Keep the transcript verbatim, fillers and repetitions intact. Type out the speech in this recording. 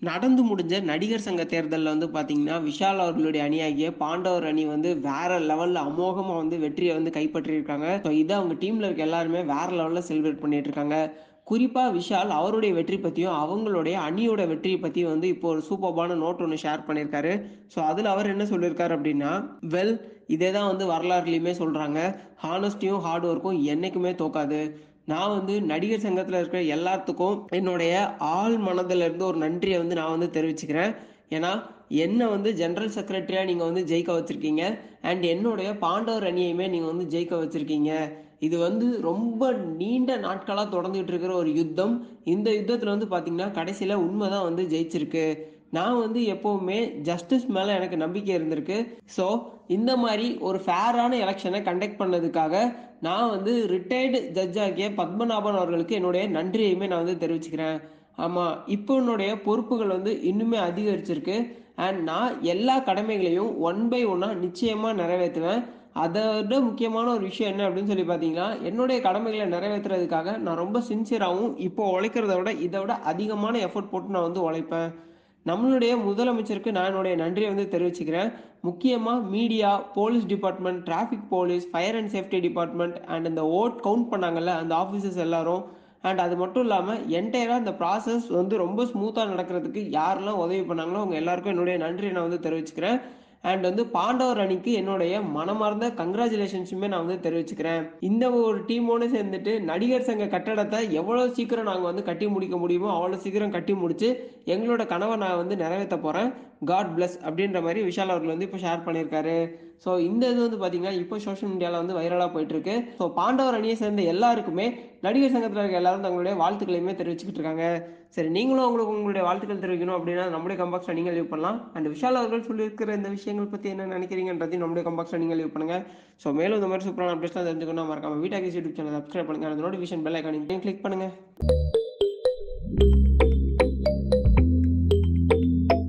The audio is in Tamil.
நடந்து முடிஞ்ச நடிகர் சங்க தேர்தல்ல வந்து பார்த்தீங்கன்னா, விஷால் அவர்களுடைய அணியாகிய பாண்டவர் அணி வந்து வேற லெவல்ல அமோகமா வந்து வெற்றிய வந்து கைப்பற்றியிருக்காங்க. ஸோ இத அவங்க டீம்ல இருக்க எல்லாருமே வேற லெவல்ல செலிப்ரேட் பண்ணிட்டு இருக்காங்க. குறிப்பா விஷால் அவருடைய வெற்றி பத்தியும், அவங்களுடைய அணியோட வெற்றிய பத்தியும் வந்து இப்போ ஒரு சூப்பர்பான நோட் ஒண்ணு ஷேர் பண்ணியிருக்காரு. ஸோ அதுல அவர் என்ன சொல்லியிருக்காரு அப்டின்னா, வெல் இதே தான் வந்து வரலாறுலயுமே சொல்றாங்க. ஹானஸ்டியும், ஹார்ட் ஒர்க்கும் என்னைக்குமே தோக்காது. நான் வந்து நடிகர் சங்கத்துல இருக்கிற எல்லாத்துக்கும் என்னுடைய ஆழ் மனதில இருந்து ஒரு நன்றிய வந்து நான் வந்து தெரிவிச்சுக்கிறேன். ஏன்னா, என்ன வந்து ஜெனரல் செக்ரட்டரியா நீங்க வந்து ஜெயிக்க வச்சிருக்கீங்க. அண்ட் என்னுடைய பாண்டவர் அணியையுமே நீங்க வந்து ஜெயிக்க வச்சிருக்கீங்க. இது வந்து ரொம்ப நீண்ட நாட்களா தொடர்ந்துட்டு இருக்கிற ஒரு யுத்தம். இந்த யுத்தத்துல வந்து பார்த்தீங்கன்னா, கடைசியில உண்ம தான் வந்து ஜெயிச்சிருக்கு. நான் வந்து எப்பவுமே ஜஸ்டிஸ் மேல எனக்கு நம்பிக்கை இருந்திருக்கு. ஸோ, இந்த மாரி ஒரு ஃபேரான எலக்ஷன கண்டக்ட் பண்ணதுக்காக, நான் வந்து ரிட்டயர்டு ஜட்ஜ் ஆகிய பத்மநாபன் அவர்களுக்கு என்னுடைய நன்றியையுமே நான் வந்து தெரிவிச்சுக்கிறேன். ஆமா, இப்போ என்னுடைய பொறுப்புகள் வந்து இன்னுமே அதிகரிச்சிருக்கு. அண்ட் நான் எல்லா கடமைகளையும் ஒன் பை ஒன்னா நிச்சயமா நிறைவேத்துவேன். அத விட முக்கியமான ஒரு விஷயம் என்ன அப்படின்னு சொல்லி பார்த்தீங்கன்னா, என்னுடைய கடமைகள நிறைவேத்துறதுக்காக நான் ரொம்ப சின்சியராவும், இப்போ உழைக்கிறத விட இத விட அதிகமான எஃபோர்ட் போட்டு நான் வந்து உழைப்பேன். நம்மளுடைய முதலமைச்சருக்கு நான் என்னுடைய நன்றிய வந்து தெரிவிச்சுக்கிறேன். முக்கியமா media, police department, traffic police, fire and safety department and இந்த வோட் கவுண்ட் பண்ணாங்கல்ல, அந்த ஆஃபீசர்ஸ் எல்லாரும் அண்ட் அது மட்டும் இல்லாம என்டையரா இந்த ப்ராசஸ் வந்து ரொம்ப ஸ்மூத்தா நடக்கிறதுக்கு யாரெல்லாம் உதவி பண்ணாங்களோ, அவங்க எல்லாருக்கும் என்னுடைய நன்றிய நான் வந்து தெரிவிச்சுக்கிறேன். அண்ட் வந்து பாண்டவர் அணிக்கு என்னுடைய மனமார்ந்த கங்கிராச்சுலேஷன்ஸுமே நான் வந்து தெரிவிச்சுக்கிறேன். இந்த ஒரு டீமோட சேர்ந்துட்டு நடிகர் சங்க கட்டடத்த எவ்வளோ சீக்கிரம் நாங்க வந்து கட்டி முடிக்க முடியுமோ, அவ்வளோ சீக்கிரம் கட்டி முடிச்சு, எங்களோட கனவ நான் வந்து நிறைவேத்த போறேன். காட் பிளெஸ் அப்படின்ற மாரி விஷால் அவர்கள் வந்து இப்ப ஷேர் பண்ணியிருக்காரு. ஸோ இந்த இது வந்து பார்த்தீங்கன்னா, இப்போ சோஷியல் மீடியால வந்து வைரலா போயிட்டு இருக்கு. ஸோ பாண்டவர் அணியை சேர்ந்த எல்லாருக்குமே நடிகர் சங்கத்துல இருக்க எல்லாரும் தங்களுடைய வாழ்த்துக்களையுமே தெரிவிச்சுக்கிட்டு இருக்காங்க. சரி, நீங்களும் உங்களுக்கு உங்களுடைய வாழ்த்துக்கள் தெரிவிக்கணும் அப்படின்னா, நம்முடைய கமெண்ட் நீங்க லீவ் பண்ணலாம். அண்ட் விஷால் அவர்கள் சொல்லியிருக்கிற இந்த விஷயங்கள் பத்தி என்ன நினைக்கிறீங்கன்றதையும் நம்முடைய கமெண்ட் நீங்க லீவ் பண்ணுங்க. ஸோ மேலும் இந்த மாதிரி சூப்பரான அப்டேட்ஸ்லாம் தெரிஞ்சுக்கணும் மறக்காம வீட்டாகிஸ் யூடியூப் சேனல் சப்ஸ்கிரைப் பண்ணுங்க. அந்த நோட்டிஃபிகேஷன் பெல் ஐகானையும் கிளிக் பண்ணுங்க.